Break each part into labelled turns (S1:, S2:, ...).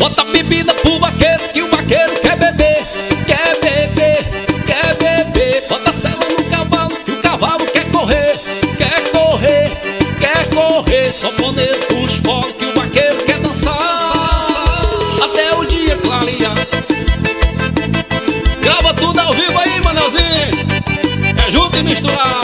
S1: Bota bebida pro vaqueiro, que o vaqueiro quer beber. Quer beber, quer beber. Bota sela no cavalo, que o cavalo quer correr. Quer correr, quer correr. Sanfoneiro puxa o fole, que o vaqueiro quer dançar até o dia clarear. Grava tudo ao vivo aí, Manelzinho. É junto e misturar.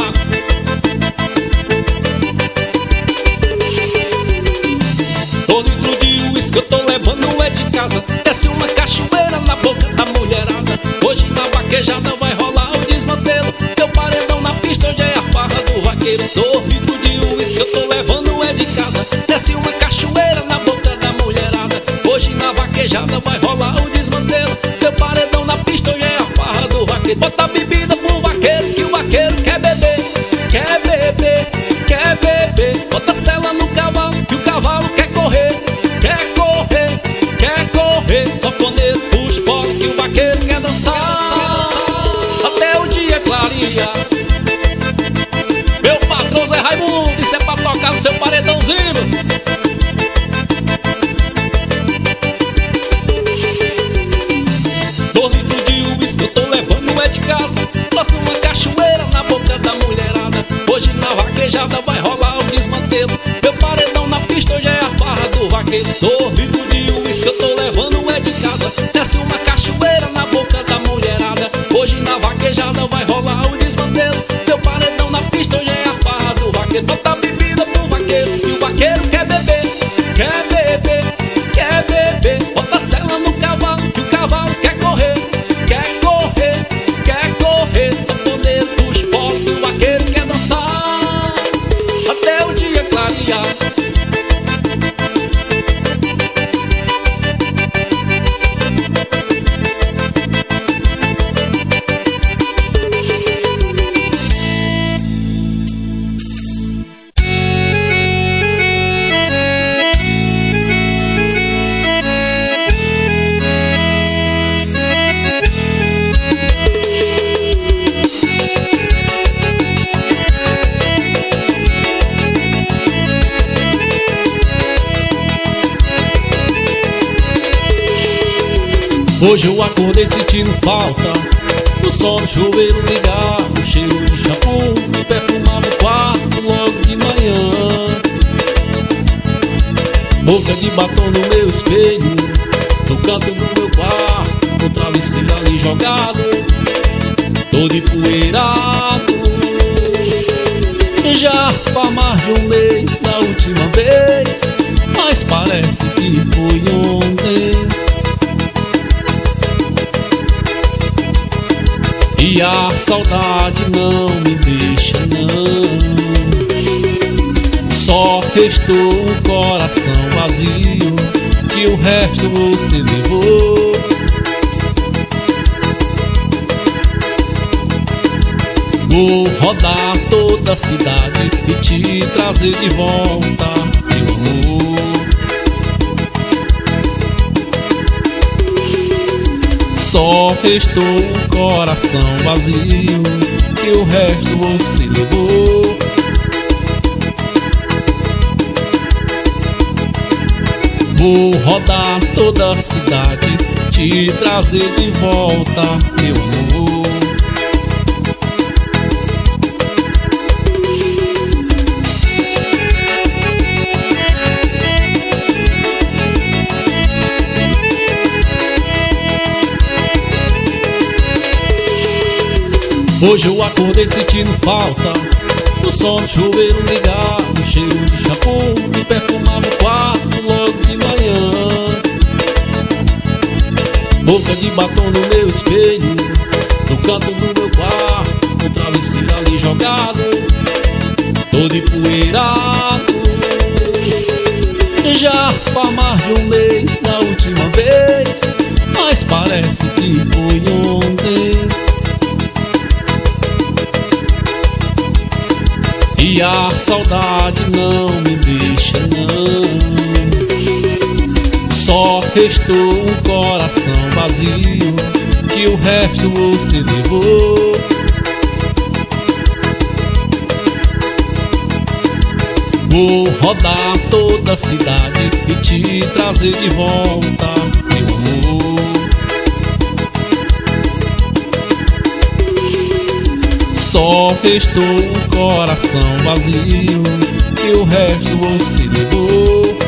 S1: Todo litro de uísque eu tô levando é de casa. Desce uma cachoeira na boca da mulherada. Hoje na vaquejada vai rolar o desmantelo. Meu paredão na pista hoje é a farra do vaqueiro. Todo litro de uísque eu tô levando é de casa. Desce uma cachoeira na boca da mulherada. Hoje na vaquejada vai rolar o desmantelo. Meu paredão na pista hoje é a farra do vaqueiro. Bota bebida pro vaqueiro, que o vaqueiro quer beber. Quer beber, quer beber. Bota sela no cavalo, que o cavalo quer correr. Quer correr, quer correr. Sanfoneiro puxa o fole, que o vaqueiro quer dançar até o dia clarear. Meu patrão Zé Raimundo, isso é pra tocar no seu paredãozinho. Dois litros de uísque eu tô levando é de casa. Faço uma cachoeira na boca da mulherada. Hoje na vaquejada vai rolar o desmantelo. Meu paredão na pista hoje é a farra do vaqueiro. 2 litros de uísque eu tô levando é de casa. Desce uma cachoeira na boca da mulherada. Hoje na vaquejada vai rolar o desmantelo. Meu paredão na pista hoje é a farra do vaqueiro. Bota bebida pro vaqueiro, e o vaqueiro quer beber. Quer beber, quer beber. Bota sela no cavalo, que o cavalo quer correr. Quer correr, quer correr. Sanfoneiro puxa o fole, que o vaqueiro quer dançar até o dia clarear. Hoje eu acordei sentindo falta do sol do chuveiro ligado, cheiro de shampoo, perfumava o quarto logo de manhã. Boca de batom no meu espelho, no canto do meu quarto, o travesseiro ali jogado, todo empoeirado. Já faz mais de um mês da última vez, mas parece que foi ontem. E a saudade não me deixa não. Só restou um coração vazio, que o resto você levou. Vou rodar toda a cidade e te trazer de volta, meu amor. Só restou um coração vazio, que o resto você levou. Vou rodar toda a cidade, te trazer de volta, meu amor. Hoje eu acordei sentindo falta do sol do chuveiro ligado, cheiro de shampoo, que perfumava o quarto logo de manhã. Boca de batom no meu espelho, no canto do meu quarto, o travesseiro ali jogado, todo empoeirado. Já faz mais de um mês da última vez, mas parece que foi ontem. E a saudade não me deixa não. Só restou um coração vazio, que o resto você levou. Vou rodar toda a cidade e te trazer de volta, meu amor. Só restou um coração vazio e o resto você levou.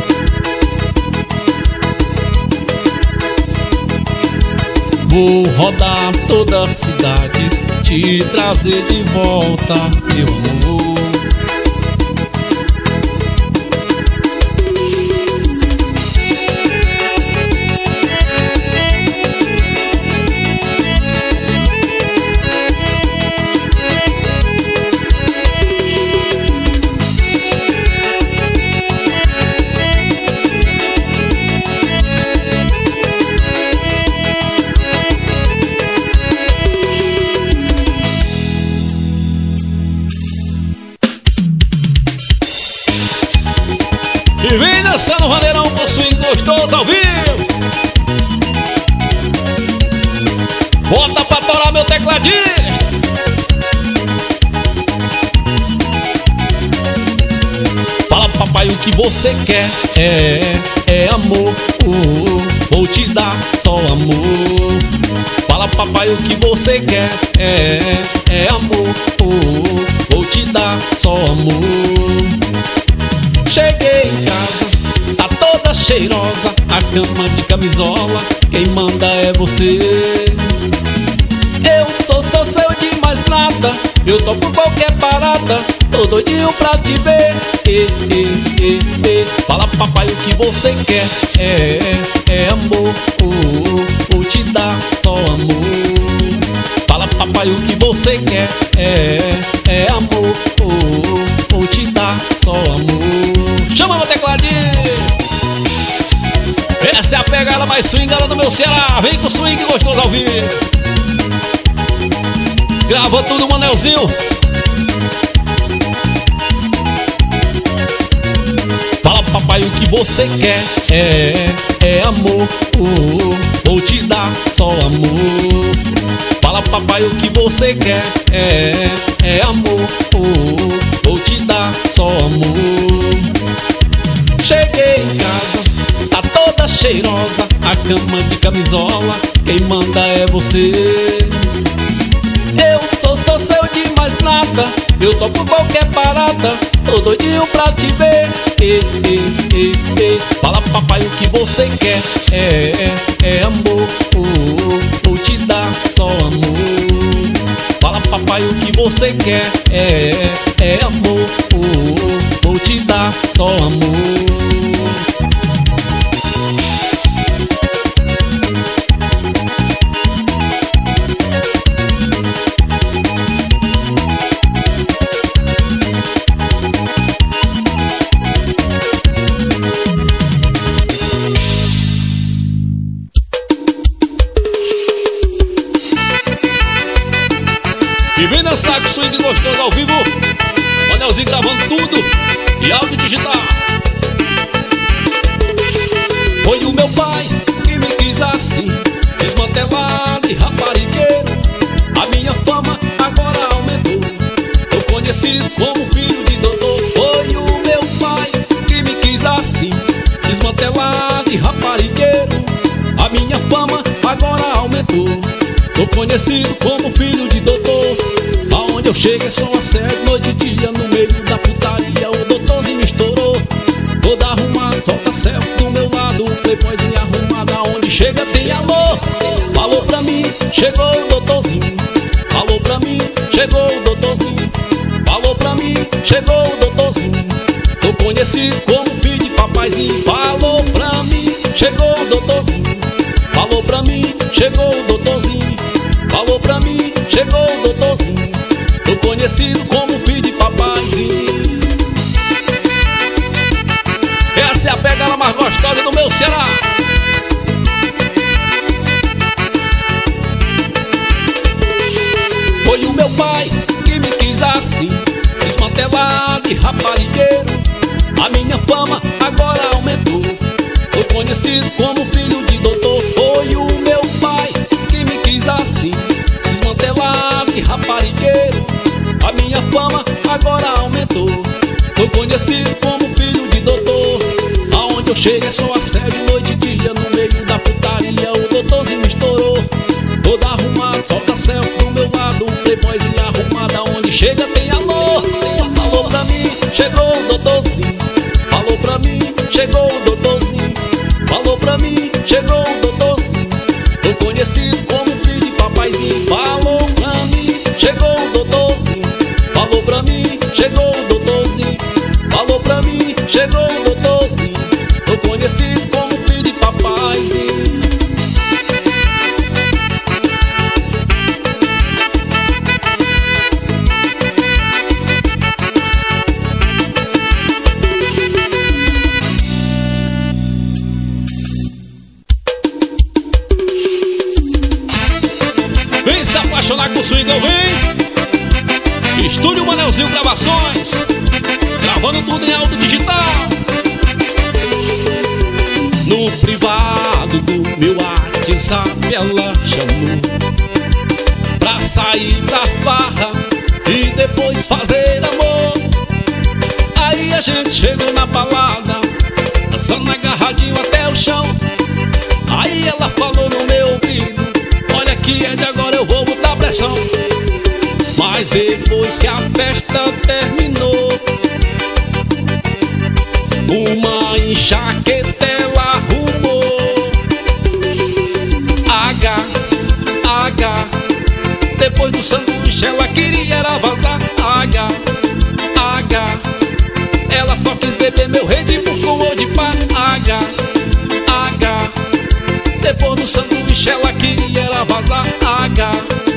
S1: Vou rodar toda a cidade, te trazer de volta, meu amor.
S2: E vem dançando o vaneirão com swing gostoso ao vivo. Bota pra torar meu tecladista. Fala papai o que você quer. É amor, vou te dar só amor. Fala papai o que você quer. É amor, vou te dar só amor. Cheguei em casa, tá toda cheirosa, a cama de camisola, quem manda é você. Eu sou seu de mais nada, eu topo qualquer parada, tô doidinho pra te ver. Fala papai o que você quer. É amor, vou te dar só amor. Fala papai o que você quer. É amor, vou te dar só amor. Chama meu tecladinho. Essa é a pegada mais swingada do meu Ceará. Vem com o swing gostoso ao vivo. Grava tudo, Manelzinho. Fala papai o que você quer. É amor, vou te dar só amor. Fala papai o que você quer. É amor, vou te dar só amor. Cheguei em casa, tá toda cheirosa, a cama de camisola, quem manda é você. Eu sou seu de mais nada, eu topo qualquer parada, tô doidinho pra te ver. Fala papai o que você quer. É amor, vou te dar só amor. Fala papai o que você quer. É amor, vou te dar só amor. E vem dançar com swing gostoso ao vivo. Manelzinho gravando tudo e áudio digital.
S1: Foi o meu pai que me quis assim, desmantelado e raparigueiro. A minha fama agora aumentou, tô conhecido como filho de doutor. Foi o meu pai que me quis assim, desmantelado e raparigueiro. A minha fama agora aumentou, tô conhecido como filho de doutor. Aonde eu chego é só assédio, noite e dia, no meio da putaria. O doutorzinho me estourou, todo arrumado, solta selfie do meu lado, um playboyzinho arrumado. Aonde chega tem amor. Falou pra mim, chegou o doutorzinho. Falou pra mim, chegou o doutorzinho. Falou pra mim, chegou o doutorzinho. Tô conhecido como filho de papaizinho. Falou pra mim, chegou o doutorzinho. Falou pra mim, chegou o doutorzinho. Falou pra mim, chegou o doutorzinho. Tô conhecido como filho de papaizinho.
S2: Essa é a pegada mais gostosa do meu Ceará.
S1: Foi o meu pai que me quis assim, desmantelado e raparigueiro. A minha fama agora aumentou, tô conhecido como filho de doutor. Foi o meu pai que me quis assim, desmantelado e raparigueiro. A minha fama agora aumentou, tô conhecido como chega só a sério, noite e dia, no meio da putaria o doutorzinho estourou. Todo arrumado, solta selfie do meu lado, um playboyzinho arrumado, aonde chega tem alô. Falou pra mim, chegou o doutorzinho. Falou pra mim, chegou o doutorzinho. Falou pra mim, chegou o doutorzinho. Tô conhecido como filho de papaizinho. Falou pra mim, chegou o doutorzinho. Falou pra mim, chegou o doutorzinho. Falou pra mim, chegou o doutorzinho. Tô conhecido como filho de papaizinho.
S2: Vem se apaixonar com o swing, eu vem. Estúdio Manelzinho Gravações, gravando tudo em áudio digital. No privado do meu WhatsApp ela chamou pra sair pra farra e depois fazer amor. Aí a gente chegou na balada, dançando agarradinho até o chão. Aí ela falou no meu ouvido: olha que é de agora, eu vou botar pressão. Mas depois que a festa terminou, uma enxaqueta ela arrumou. H, depois do sanduíche ela queria era vazar. H, ela só quis beber meu Red Bull com o de pá. H, depois do sanduíche ela queria era vazar. H,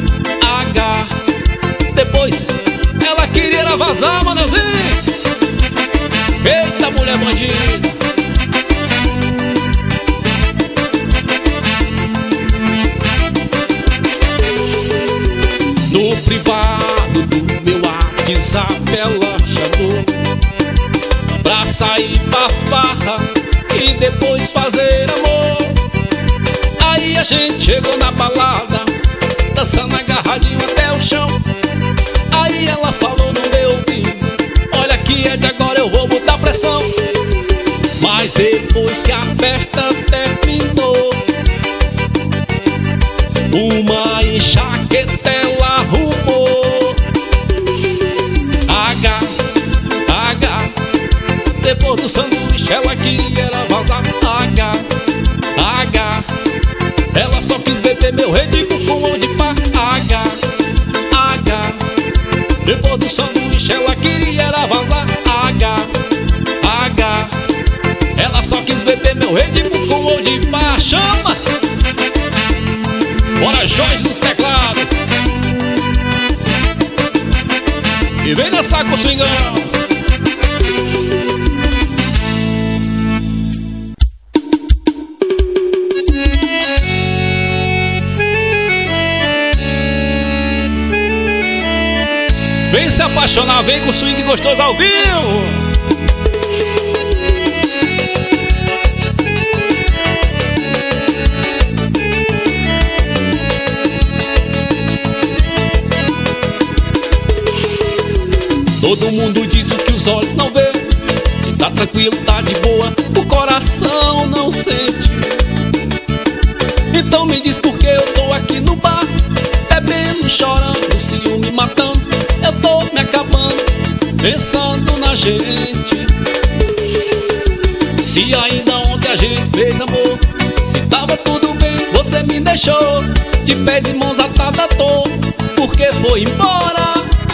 S2: depois ela queria era vazar, Manelzinho. Eita, mulher bandida. No privado do meu WhatsApp ela chamou pra sair pra farra e depois fazer amor. Aí a gente chegou na balada, dançando agarradinho até o chão. Aí ela falou no meu ouvido: olha que é de agora, eu vou botar pressão. Mas depois que a festa terminou, uma enxaqueta ela arrumou. H, depois do sanduíche ela queria era vazar. H, ela só quis beber meu Red Bull com o de pá. H, depois do sanduíche ela queria era vazar. H, ela só quis beber meu Red Bull com o de pá. Chama! Bora, Jorge nos teclados. E vem dançar com o swingão. Vem se apaixonar, vem com o swing gostoso ao vivo. Todo mundo diz o que os olhos não vê. Se tá tranquilo, tá de boa, o coração não sente. Então me diz por que eu tô aqui no bar, bebendo, chorando, ciúme matando. Eu tô me acabando, pensando na gente. Se ainda ontem a gente fez amor, se tava tudo bem, você me deixou de pés e mãos atadas, tô, porque foi embora.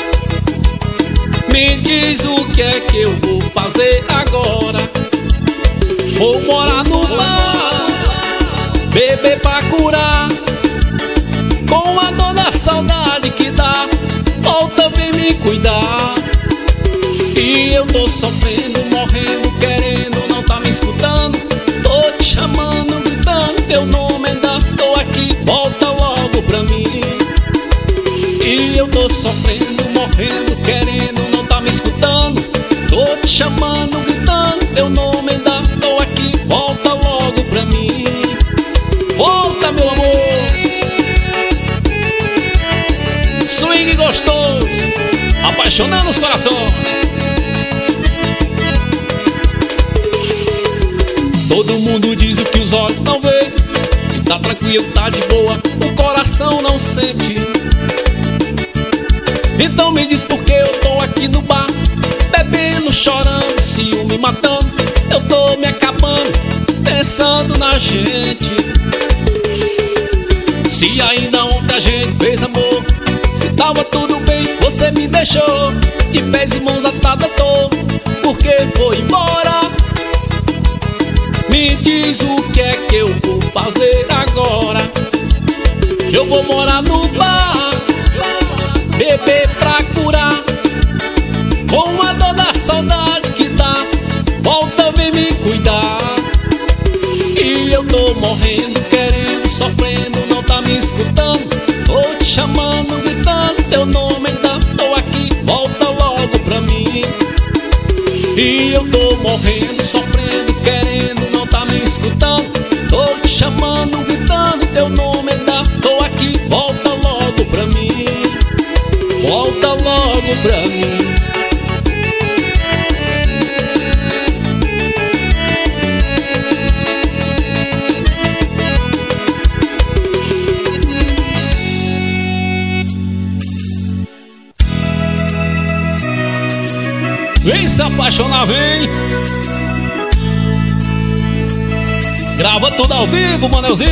S2: Me diz o que é que eu vou fazer agora. Vou morar no bar, beber pra curar, com a dor da saudade que dá. Volta, vem me cuidar. E eu tô sofrendo, morrendo, querendo, não tá me escutando. Tô te chamando, gritando teu nome, ainda tô aqui, volta logo pra mim. E eu tô sofrendo, morrendo, querendo, não tá me escutando. Tô te chamando, gritando teu nome, ainda tô aqui, volta logo pra mim. Volta, meu amor. Swing gostoso, apaixonando os corações.
S1: Todo mundo diz o que os olhos não veem. Se tá tranquilo, tá de boa, o coração não sente. Então me diz por que eu tô aqui no bar, bebendo, chorando, ciúme matando. Eu tô me acabando, pensando na gente. Se ainda ontem a gente fez amor, se tava tudo bem, você me deixou de pés e mãos atadas, tô, porque foi embora. Me diz o que é que eu vou fazer agora. Eu vou morar no bar, beber pra curar, com a dor da saudade que dá. Volta, vem me cuidar. E eu tô morrendo, querendo, sofrendo, não tá me escutando. Tô te chamando, gritando teu nome, ainda tô aqui, volta logo pra mim. E eu tô morrendo, sofrendo, querendo, não tá me escutando. Tô te chamando, gritando teu nome, ainda tô aqui, volta logo pra mim. Volta logo pra mim. Vem se apaixonar, vem. Grava tudo ao vivo, Manelzinho.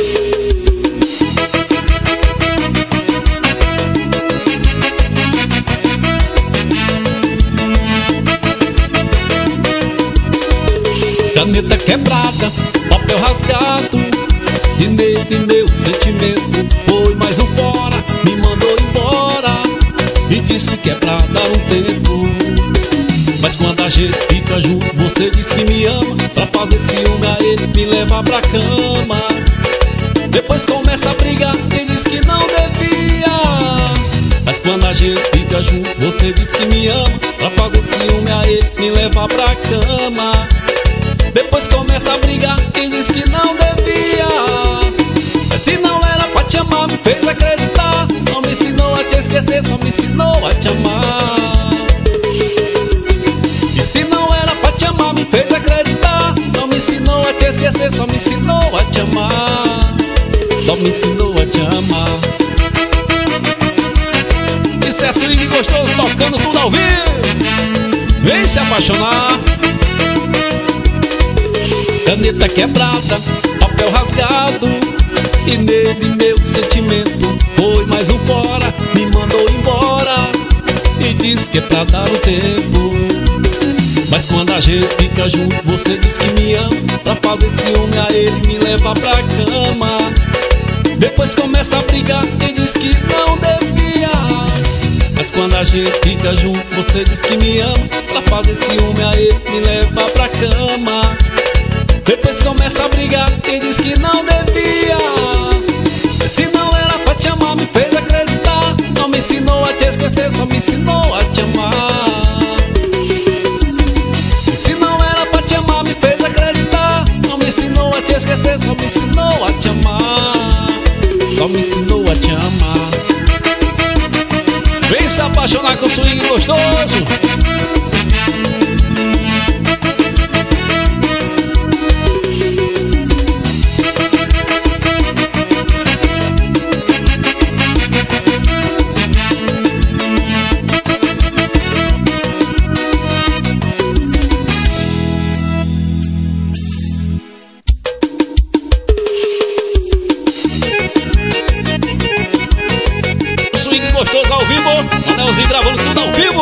S1: Caneta quebrada, papel rasgado, e nele meu sentimento foi mais um fora. Me mandou embora e disse que é pra dar um tempo. Mas quando a gente fica junto, você diz que me ama, pra fazer ciúme a ele, me levar pra cama. Depois começa a brigar e diz que não devia. Mas quando a gente fica junto, você diz que me ama, pra fazer ciúme a ele, me levar pra cama. Depois começa a brigar e diz que não devia. Mas se não era pra te amar, me fez acreditar. Não me ensinou a te esquecer, só me ensinou a te amar. E se não era pra te amar, me fez acreditar. Não me ensinou a te esquecer, só me ensinou a te amar. Só me ensinou a te amar. Isso é swing gostoso, tocando tudo ao vivo. Vem se apaixonar. Caneta quebrada, papel rasgado, e nele meu sentimento foi mais um fora. Me mandou embora e diz que é pra dar o tempo. Mas quando a gente fica junto, você diz que me ama, pra fazer ciúme a ele, me levar pra cama. Depois começa a brigar e diz que não devia. Mas quando a gente fica junto, você diz que me ama, pra fazer ciúme a ele, me levar pra cama. Depois começa a brigar e diz que não devia. Mas se não era pra te amar, me fez acreditar. Não me ensinou a te esquecer, só me ensinou a te amar. E se não era pra te amar, me fez acreditar. Não me ensinou a te esquecer, só me ensinou a te amar. Só me ensinou a te amar. Vem se apaixonar com swing gostoso. Gostoso ao vivo, Manelzinho gravando tudo ao vivo.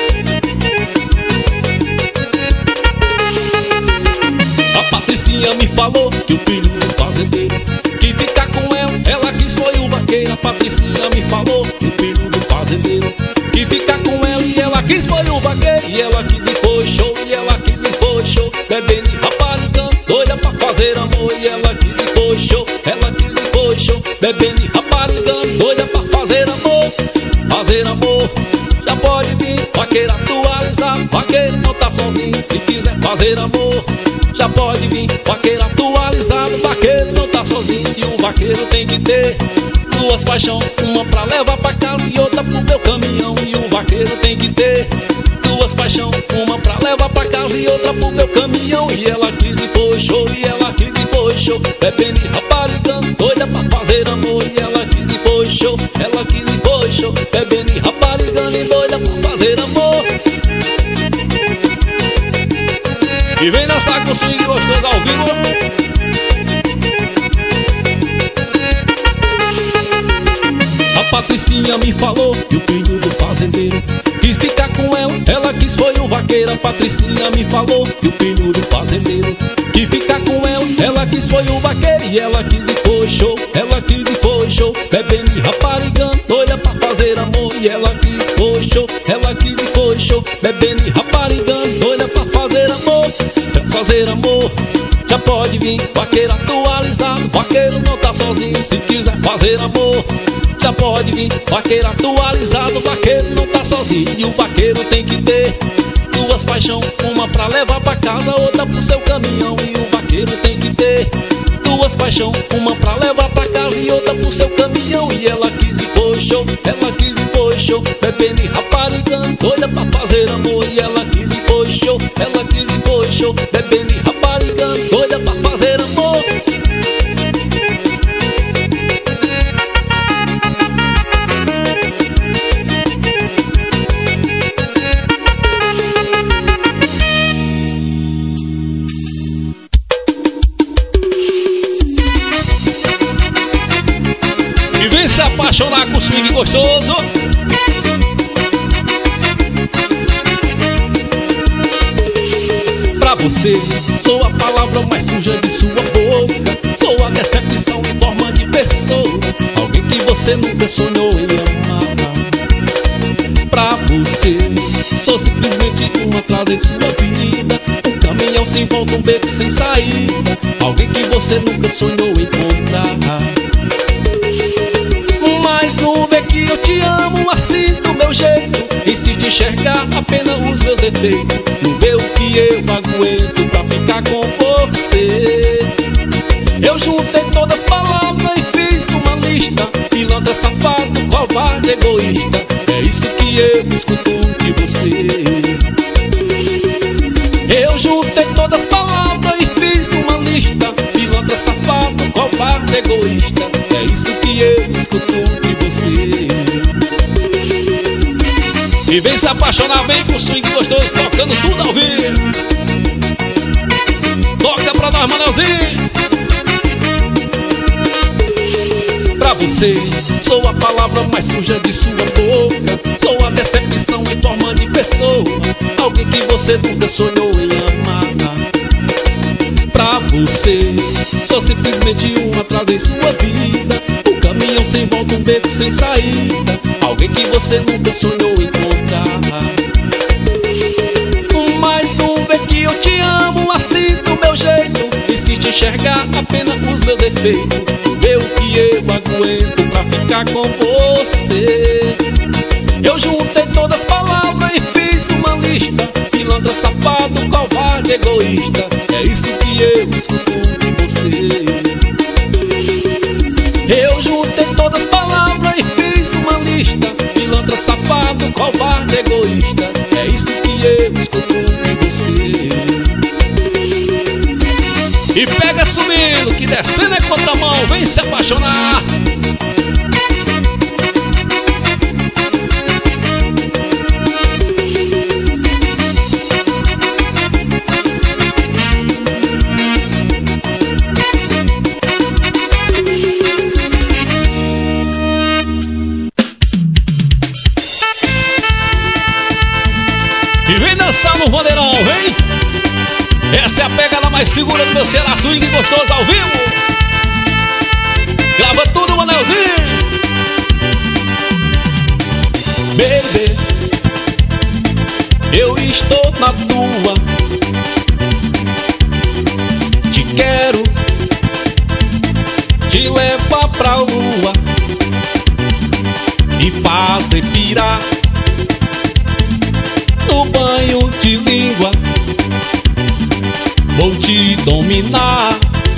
S1: A Patricinha me falou que o filho do fazendeiro que fica com ela quis foi o vaqueiro. A Patricinha me falou que o filho do fazendeiro que fica com ela e ela quis foi o vaqueiro. E ela quis e foi show, e ela quis e foi show, bebendo e raparigando, doida pra fazer amor. E ela quis e foi show, ela quis e foi show, bebendo e raparigando, doida pra fazer amor. Fazer amor, já pode vir, vaqueiro atualizado, vaqueiro não tá sozinho. Se quiser fazer amor, já pode vir, vaqueiro atualizado, vaqueiro não tá sozinho. E o vaqueiro tem que ter duas paixões, uma pra levar pra casa e outra pro meu caminhão. E o vaqueiro tem que ter duas paixões, uma pra levar pra casa e outra pro meu caminhão. E ela quis e foi show, bebendo e raparigando, doida pra fazer amor. E ela quis e foi show, ela quis e foi show, bebendo e raparigando e doida pra fazer amor. E vem dançar com o swing gostoso ao vivo. A Patricinha me falou que o filho do fazendeiro quis ficar com ela, ela quis foi o vaqueiro. A Patricinha me falou que o filho do fazendeiro quis ficar com ela, ela quis foi o vaqueiro. E ela quis e foi show, ela quis e foi show, bebendo e raparigando, doida pra fazer amor. E ela quis foi show, ela quis e foi show, bebendo e raparigando, doida pra fazer amor. Pra fazer amor, já pode vir, vaqueiro atualizado, vaqueiro não tá sozinho. Se quiser fazer amor, já pode vir, vaqueiro atualizado, vaqueiro não tá sozinho. E o vaqueiro tem que ter duas paixão, uma pra levar pra casa, outra pro seu caminhão. E o vaqueiro tem que ter duas paixão, uma pra levar pra casa e outra pro seu caminhão. E ela quis e foi show, ela quis e foi show, bebendo e raparigando, doida pra fazer amor. E ela quis e foi show, ela quis e foi show, bebendo e raparigando, doida pra fazer amor. E vem se apaixonar com o swing gostoso. Pra você, sou a palavra mais suja de sua boca, sou a decepção em forma de pessoa, alguém que você nunca sonhou em amar. Pra você, sou simplesmente um atraso em sua vida, um caminhão sem volta, um beco sem saída, alguém que você nunca sonhou em encontrar. Mas não vê que eu te amo assim do meu jeito, insiste em enxergar apenas os meus defeitos, não vê o que eu aguento pra ficar com você. Eu juntei todas as palavras e fiz uma lista, pilantra, safado, covarde, egoísta, é isso que eu escuto de você. Eu juntei todas as palavras e fiz uma lista, pilantra, safado, covarde, egoísta, é isso que eu escuto de você. E vem se apaixonar, vem com o swing gostoso, tocando tudo ao vivo. Toca pra nós, Manelzinho. Pra você, sou a palavra mais suja de sua boca, sou a decepção em forma de pessoa, alguém que você nunca sonhou em amar. Pra você, sou simplesmente um atraso em sua vida, um caminhão sem volta, um beco sem saída, alguém que você nunca sonhou em encontrar. Mas não vê que eu te amo assim do meu jeito, insiste em enxergar apenas os meus defeitos, vê o que eu aguento pra ficar com você. Eu juntei todas as palavras e fiz uma lista, pilantra, safado, covarde, egoísta, é isso que eu escuto de você. Eu juntei todas as palavras e fiz uma lista, pilantra, safado, covarde, egoísta, é isso que eu escuto de você. E pega subindo, que descendo é contramão, vem se apaixonar. E vem dançar no Vandeirão, vem! Essa é a pegada mais segura do meu Ceará, swing gostoso ao vivo. Grava tudo, Manelzinho. Bebê, eu estou na tua, te quero, te levar pra lua e fazer pirar no banho de língua. Vou te dominar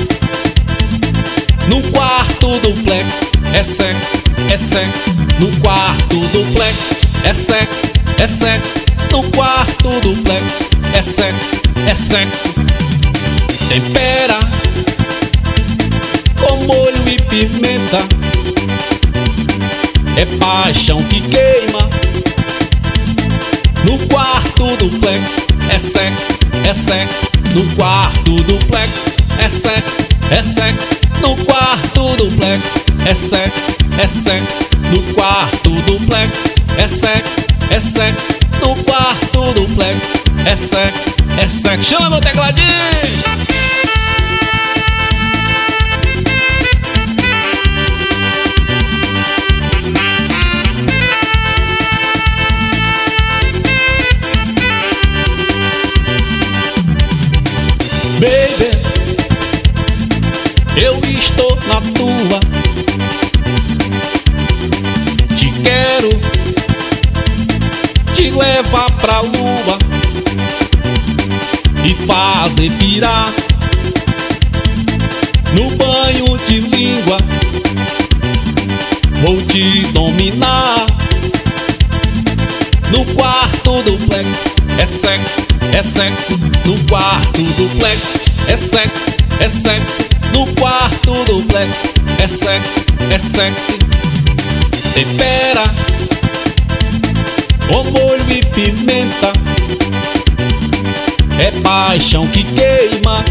S1: no quarto duplex, é sexo, é sexo. No quarto duplex, é sexo, é sexo. No quarto duplex, é sexo, é sexo. Tempera
S2: molho e pimenta, é paixão que queima. No quarto duplex é sexo, é sexo. No quarto duplex é sexo, é sexo. No quarto duplex é sexo, é sexo. No quarto duplex é sexo, é sexo. No quarto duplex é sexo, é sexo. Chama meu tecladinho! Baby, eu estou na tua. Te quero te levar pra lua e fazer pirar no banho de língua. Vou te dominar. No quarto duplex é sexo, é sexo. No quarto duplex é sexo, é sexo. No quarto duplex é sexo, é sexo. Tempera com molho e pimenta, é paixão que queima.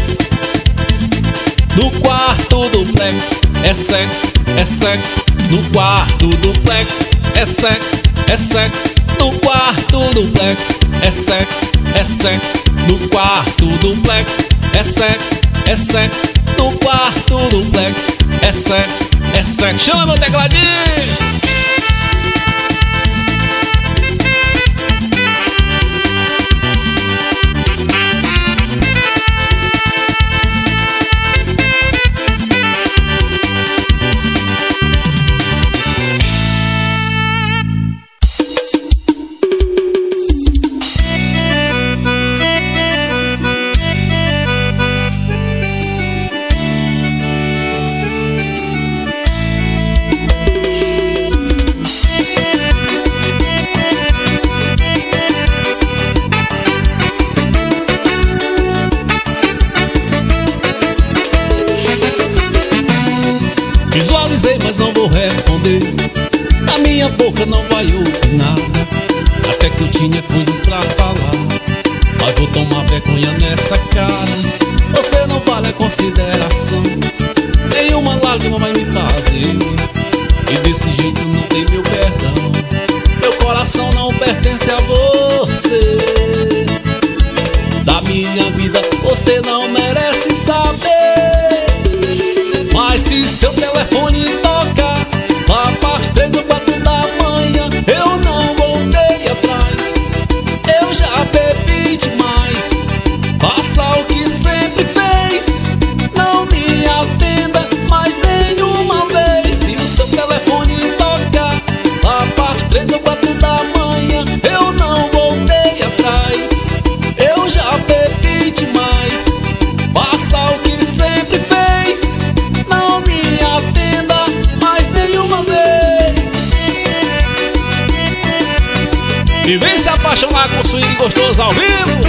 S2: No quarto duplex é sexo, é sexo. No quarto duplex é sexo, é sexo. No quarto duplex é sexo, é sexo. No quarto duplex é sexo, é sexo. No quarto duplex é sexo, é sexo. Chama meu tecladinho! Visualizei, mas não vou responder. A minha boca não vai ouvir nada. Até que eu tinha coisas pra falar, mas vou tomar vergonha nessa cara. Você não vale a consideração, nenhuma lágrima vai me fazer. E desse jeito não tem meu perdão. Meu coração não pertence a você. Da minha vida você não merece saber. Mas se seu telefone tocar lá pras 3 ou 4 da manhã, eu não voltei atrás. Eu já bebi demais. Faça o que sempre fez, não me atenda mais nenhuma vez. Se o seu telefone tocar lá pras 3 ou 4 da manhã, eu não voltei atrás. Eu já bebi demais. Faça o que sempre fez, não me atenda mais nenhuma vez. E vem se apaixonar com swing gostoso ao vivo.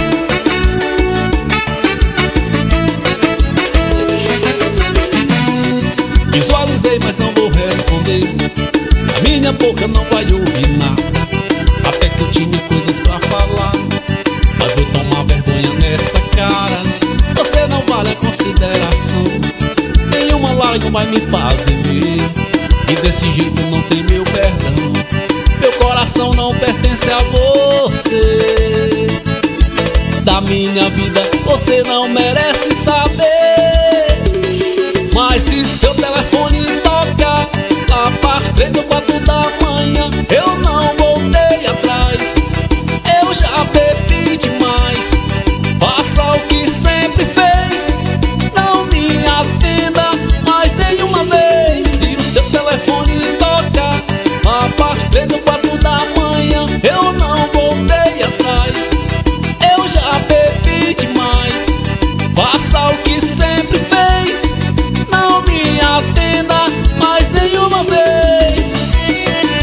S2: Visualizei, mas não vou responder. A minha boca não vai ouvir nada. Até que eu tinha coisas pra falar, mas vou tomar vergonha nessa cara. Você não vale a consideração, nenhuma lágrima vai me fazer ver. E desse jeito não tem meu perdão. Meu coração não pertence a você. Da minha vida você não merece saber. Mas se seu telefone tocar lá pras 3 ou 4 da manhã, eu não voltei atrás. Eu já bebi demais. Faça o que sempre fez, não me atenda mais nenhuma vez. Se o seu telefone tocar lá pras 3 ou 4 da manhã, eu não voltei atrás. Eu já bebi demais. Faça o que sempre fez, não me atenda mais nenhuma vez.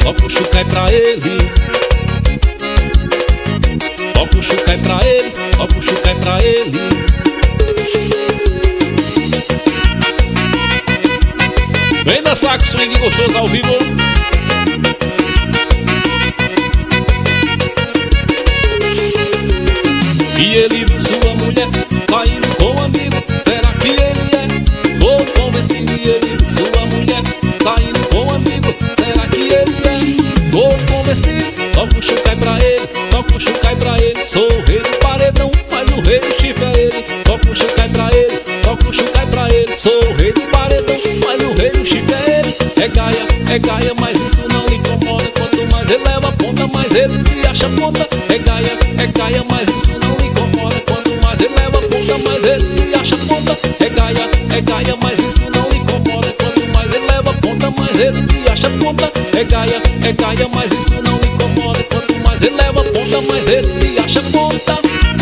S1: toca o chucai pra ele. Toca o chucai pra ele, toca o chucai pra ele. Vem dançar com swing gostoso ao vivo. E ele viu sua mulher saindo com um amigo. Será que ele é? Vou convencido. E ele viu sua mulher saindo com um amigo. Será que ele é? Vou convencido. Toca o chucai pra ele, toca o chucai pra ele. Sou o rei do paredão, mas o rei do chifre é ele. Toca o chucai pra ele, toca o chucai pra ele. Sou o rei do paredão, mas o rei do chifre é ele. É gaia, mas isso não lhe incomoda. Quanto mais ele leva a ponta, mais ele se acha ponta. É gaia, mas isso não lhe incomoda. Quanto mais ele leva a ponta, mais ele se acha ponta. É gaia, mas isso não lhe incomoda. Quanto mais ele leva a ponta, mais ele se acha ponta. É gaia, mas isso não lhe incomoda. Quanto mais ele leva a ponta, mais ele se acha ponta.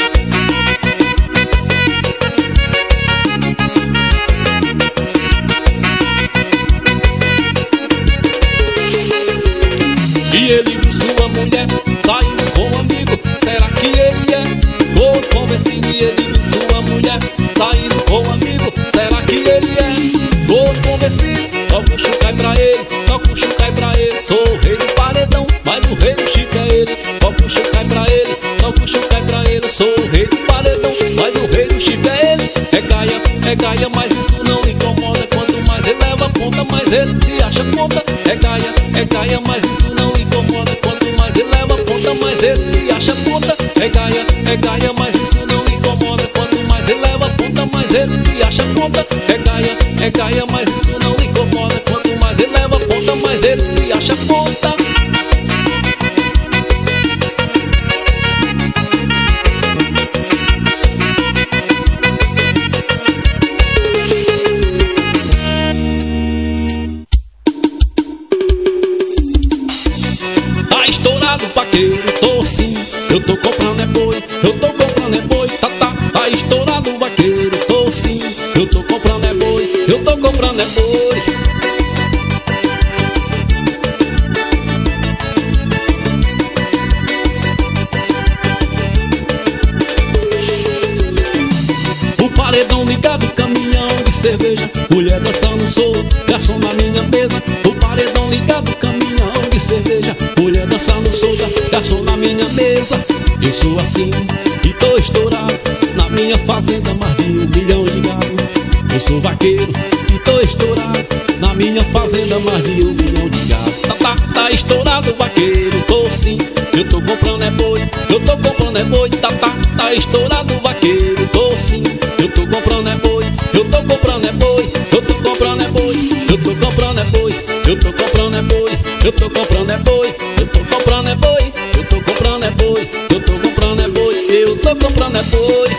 S1: E ele viu sua mulher saindo com um amigo. Será que ele é? Vou convencido. E ele viu sua mulher saindo com um amigo. Será que ele é? Vou convencido. Toca o chucai pra ele, toca o chucai pra ele. Sou o rei do paredão, mas o rei do chifre é ele. Toca o chucai pra ele, toca o chucai pra ele. Sou o rei do paredão, mas o rei do chifre é ele. É gaia, mas isso não lhe incomoda. Quanto mais ele leva a ponta, mais ele se acha ponta. É gaia, mas isso não lhe incomoda. Quanto mais ele leva a ponta, mais ele se acha ponta. É gaia, mas isso não lhe incomoda. Quanto mais ele leva a ponta, mais ele se acha ponta. É gaia, mas isso não lhe incomoda. Quanto mais ele leva a ponta, mais ele se acha ponta. Tá estourado vaqueiro, tô sim. Eu tô comprando é boi, eu tô comprando é boi. Tá estourado vaqueiro, tô sim. Eu tô comprando é boi, eu tô comprando é boi. O paredão ligado, caminhão de cerveja. Mulher dançando solto, garçom na minha mesa. O paredão ligado, caminhão de cerveja. Mulher dançando solta, garçom na minha mesa. Eu sou assim e tô estourado. Na minha fazenda mais de 1 milhão de gado. Eu sou vaqueiro e tô estourado. Na minha fazenda mais de 1 milhão de gado. Tá estourado vaqueiro, tô sim. Eu tô comprando é boi, eu tô comprando é boi. Tá estourado vaqueiro, tô sim. Eu tô comprando é boi, eu tô comprando é boi. Eu tô comprando é boi, eu tô comprando é boi. Eu tô comprando é boi, eu tô comprando é boi. Eu tô comprando é boi, eu tô comprando é boi. Eu tô comprando é boi, eu tô comprando é boi.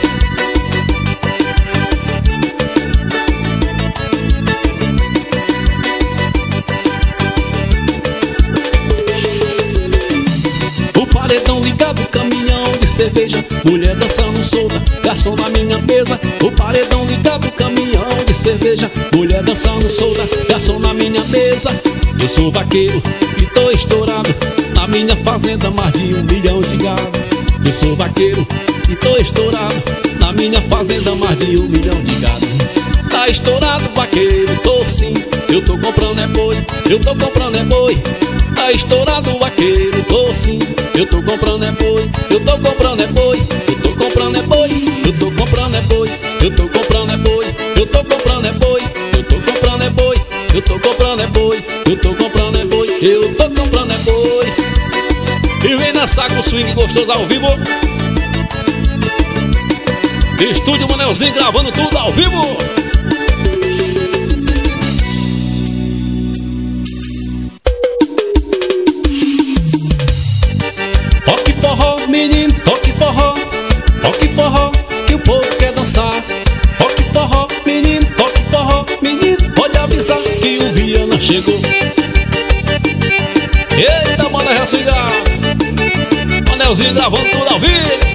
S1: O paredão ligado, caminhão de cerveja. Mulher dançando solta, garçom na minha mesa. O paredão ligado, caminhão de cerveja. Mulher dançando solta, garçom na minha mesa. Eu sou vaqueiro e tô estourado. Na minha fazenda mais de 1 milhão de gado. Eu sou vaqueiro e tô estourado. Na minha fazenda mais de 1 milhão de gado. Tá estourado vaqueiro, tô sim. Eu tô comprando é boi, eu tô comprando é boi. Tá estourado vaqueiro, tô sim. Eu tô comprando é boi, eu tô comprando é boi. Eu tô comprando é boi, eu tô comprando é boi. Eu tô comprando é boi, eu tô comprando é boi. Eu tô comprando é boi, eu tô comprando é boi. Eu tô comprando é boi, eu tô comprando é boi. E vem dançar com swing gostoso ao vivo. Estúdio Manelzinho gravando tudo ao vivo. Toque forró, menino, toque forró. Toque forró, que o povo quer dançar. Toque forró, menino, toque forró. Menino, pode avisar que o Viana chegou. Eita, banda resfriada. Manelzinho gravando tudo ao vivo.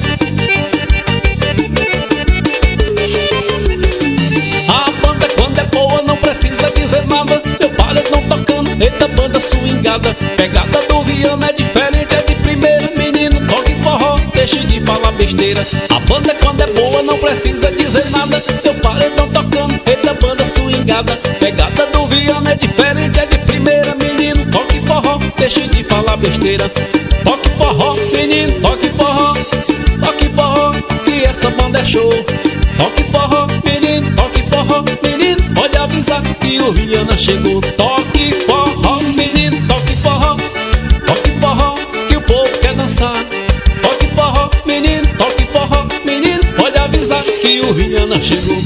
S1: A banda quando é boa não precisa dizer nada. Meu paredão tocando, eita banda swingada. Pegada swingada. Pegada do Viana é diferente, é de primeira. Menino, toque forró, deixe de falar besteira. Toque forró, menino, toque forró. Toque forró, que essa banda é show. Toque forró, menino, toque forró. Menino, pode avisar que o Viana chegou. Toque forró, menino, toque forró. Toque forró, que o povo quer dançar. Toque forró, menino, toque forró. Menino, pode avisar que o Viana chegou.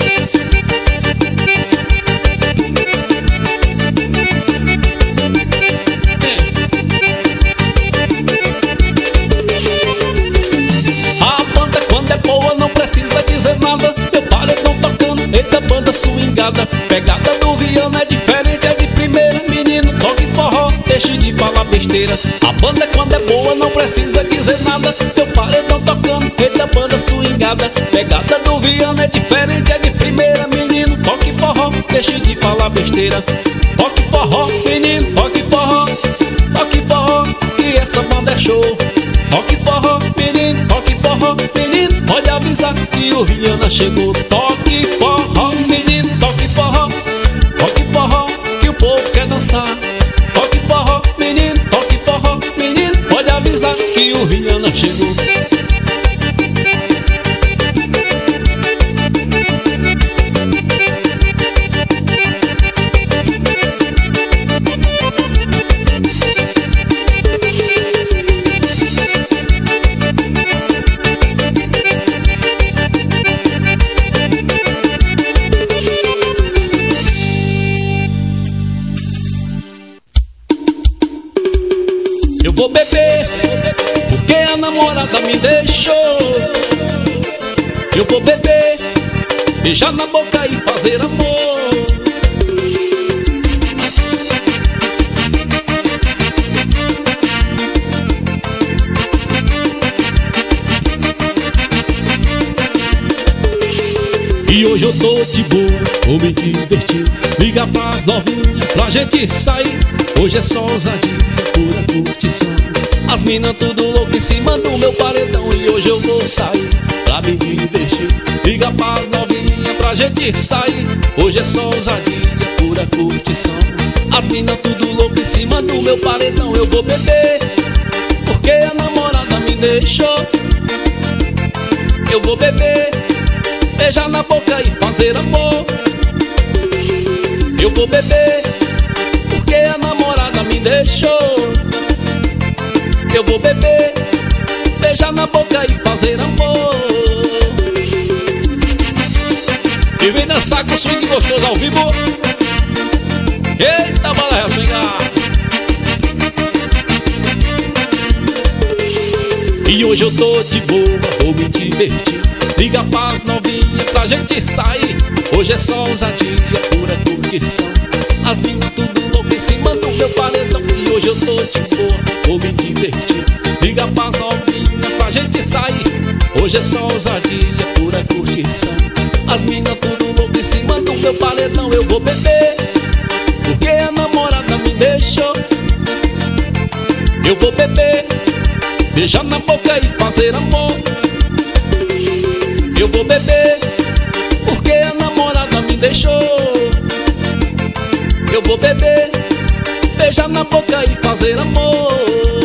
S1: Precisa dizer nada, meu paredão tocando, eita banda swingada. Pegada do Viana é diferente, é de primeira. Menino, toque forró, deixe de falar besteira. A banda quando é boa não precisa dizer nada, meu paredão tocando, eita banda swingada. Pegada do Viana é diferente, é de primeira. Menino, toque forró, deixe de falar besteira. Toque forró, menino, toque forró. Toque forró, que essa banda é show. Toque forró, menino, toque forró. Menino, pode avisar que o Viana chegou. Toque forró, menino, toque forró. Toque forró, que o povo quer dançar. Toque forró, menino, toque forró. Menino, pode avisar que o Viana chegou. Vou beber, porque a namorada me deixou. Eu vou beber, beijar na boca e fazer amor. E hoje eu tô de boa, vou me divertir. Liga pras novinhas pra gente sair. Hoje é só ousadia, pura curtição. As minas tudo louco em cima do meu paredão. E hoje eu vou sair pra me divertir. Liga pras novinhas pra gente sair. Hoje é só ousadia, pura curtição. As minas tudo louco em cima do meu paredão. Eu vou beber, porque a namorada me deixou. Eu vou beber, beijar na boca e fazer amor. Eu vou beber, porque a namorada me deixou. Eu vou beber, beijar na boca e fazer amor. E vem dançar com swing gostoso ao vivo. Eita, bora já swingar. E hoje eu tô de boa, vou me divertir. Liga pras novinhas pra gente sair. Hoje é só ousadia, pura curtição. As minas tudo louco em cima do meu paredão. E hoje eu tô de boa, vou me divertir. Liga pras novinhas pra gente sair. Hoje é só ousadia, pura curtição. As minas tudo louco em cima do meu paredão. Eu vou beber, porque a namorada me deixou. Eu vou beber, beijar na boca e fazer amor. Eu vou beber, porque a namorada me deixou. Eu vou beber, beijar na boca e fazer amor.